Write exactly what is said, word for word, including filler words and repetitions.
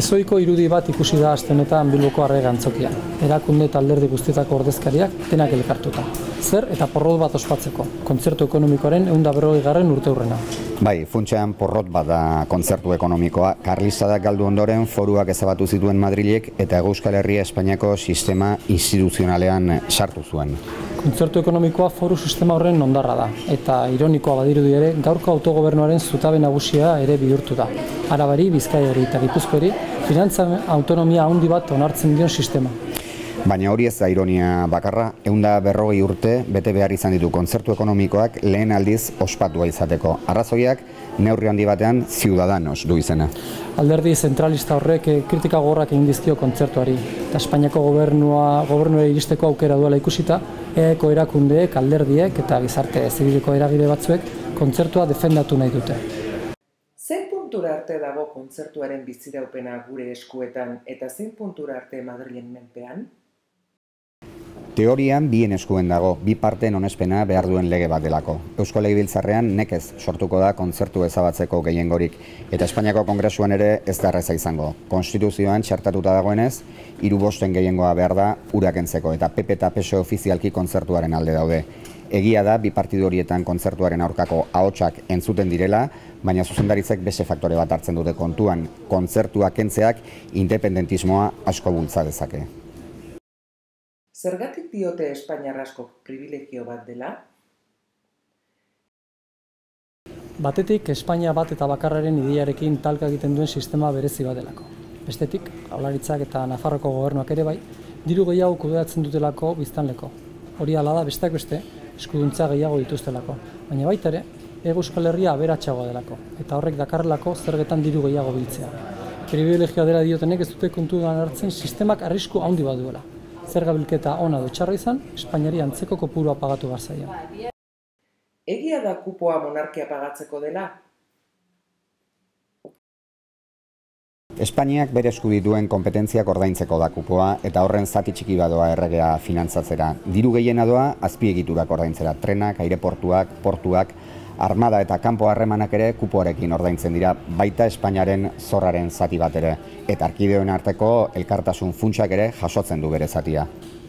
Ezoiko irudi bat ikusi da aste honetan Bilboko Arrega Antzokian. Erakunde eta alderdi guztietako ordezkariak denak elkartuta. Zer eta porrot bat ospatzeko, kontzertu ekonomikoaren ehun eta berrogeigarren urteurrena. Bai, funtsean porrot bat da kontzertu ekonomikoa. Karlistadak galdu ondoren foruak ezabatu zituen Madrilek eta Euskal Herria Espainiako sistema instituzionalean sartu zuen. Kontzertu ekonomikoa foru sistema horren ondarra da, eta ironikoa badirudi ere gaurko autogobernuaren zutabe nagusia ere bihurtu da. Arabari, Bizkaiari eta Gipuzkoari finantza autonomia handi bat onartzen dion sistema. Baina hori ez da ironia bakarra, ehun eta berrogei urte bete behar izan ditu kontzertu ekonomikoak lehen aldiz ospatua izateko. Arrazoiak neurri handi batean Ciudadanos du izena. Alderdi zentralista horrek kritika gogorrak egin dizkio kontzertuari, eta Espainiako gobernua gobernuari iristeko aukera duela ikusita, eaeko erakundeek, alderdiek eta gizarte zibiliko eragile batzuek kontzertua defendatu nahi dute. Zein puntura arte dago kontzertuaren biziraupena gure eskuetan eta zein puntura arte Madrilen menpean? Teorian bien eskuen dago, bi parteen onespena behar duen lege bat delako. Eusko Legebiltzarrean nekez sortuko da kontzertu ezabatzeko gehiengorik, eta Espainiako Kongresuan ere ez da erraza izango. Konstituzioan txertatuta dagoenez, hiru bosten gehiengoa behar da hura kentzeko, eta P P eta P S O ofizialki kontzertuaren alde daude. Egia da, bi partidu horietan kontzertuaren aurkako ahotsak entzuten direla, baina zuzendaritzek beste faktore bat hartzen dute kontuan. Kontzertua kentzeak independentismoa asko bultza dezake. Zergatik diote Espainiar askok pribilegio bat dela? Batetik, Espainia bat eta bakarraren ideiarekin talka egiten duen sistema berezi bat delako. Bestetik, Jaurlaritzak eta Nafarroko gobernuak ere bai, diru gehiago kudeatzen dutelako biztanleko. Hori hala da besteak beste, eskuduntza gehiago dituztelako. Baina baita ere, Hego Euskal Herria aberatsagoa delako, eta horrek dakarrelako zergetan diru gehiago biltzea. Pribilegioa dela diotenek ez dute kontuan hartzen sistemak arrisku handi bat duela. Zerga bilketa ona edo txarra izan, Espainiari antzeko kopurua pagatu behar zaio. Egia da kupoa monarkia pagatzeko dela? Espainiak bere esku dituen konpetentziak ordaintzeko da kupoa eta horren zati txiki badoa erregea finantzatzera. Diru gehiena doa azpiegiturak ordaintzera, trenak, aireportuak, portuak, armada eta kanpo harremanak ere kupoarekin ordaintzen dira, baita Espainiaren zorraren zati bat ere, eta arkideoen arteko elkartasun funtsak ere jasotzen du bere zatia.